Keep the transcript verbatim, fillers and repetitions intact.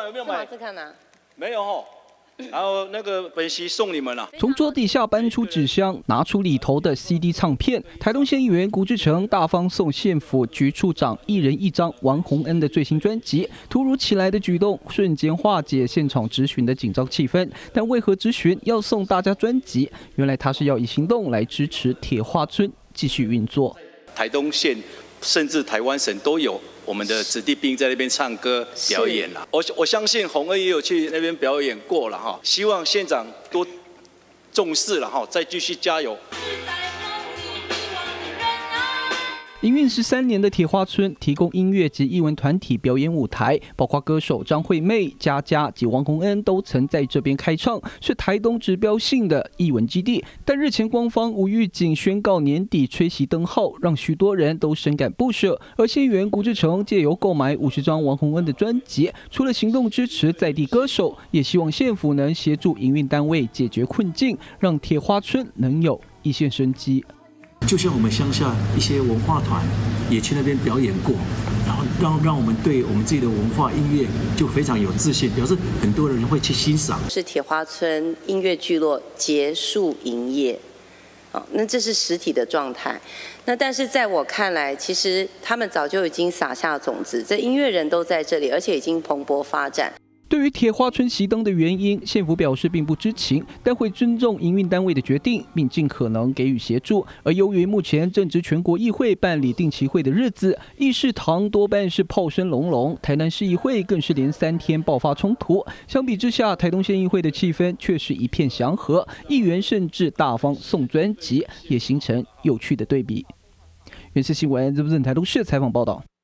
有没有买？ 是看哪？ 没有吼。然后那个本席送你们了。 从桌底下搬出纸箱，拿出里头的 C D 唱片。台东县议员古志诚大方送县府局处长一人一张王洪恩的最新专辑。突如其来的举动，瞬间化解现场质询的紧张气氛。但为何质询要送大家专辑？原来他是要以行动来支持铁花村继续运作。 台东县甚至台湾省都有我们的子弟兵在那边唱歌表演了。我我相信洪恩也有去那边表演过了哈。希望县长多重视了哈，再继续加油。 营运十三年的铁花村提供音乐及艺文团体表演舞台，包括歌手张惠妹、佳佳及王洪恩都曾在这边开唱，是台东指标性的艺文基地。但日前官方无预警宣告年底吹熄灯号，让许多人都深感不舍。而县议员古志诚借由购买五十张王洪恩的专辑，除了行动支持在地歌手，也希望县府能协助营运单位解决困境，让铁花村能有一线生机。 就像我们乡下一些文化团也去那边表演过，然后让让我们对我们自己的文化音乐就非常有自信，表示很多人会去欣赏。 是铁花村音乐聚落结束营业，哦，那这是实体的状态。那但是在我看来，其实他们早就已经撒下种子，这音乐人都在这里，而且已经蓬勃发展。 对于铁花村熄灯的原因，县府表示并不知情，但会尊重营运单位的决定，并尽可能给予协助。而由于目前正值全国议会办理定期会的日子，议事堂多半是炮声隆隆，台南市议会更是连三天爆发冲突。相比之下，台东县议会的气氛却是一片祥和，议员甚至大方送专辑，也形成有趣的对比。原视新闻，这不是台东市采访报道。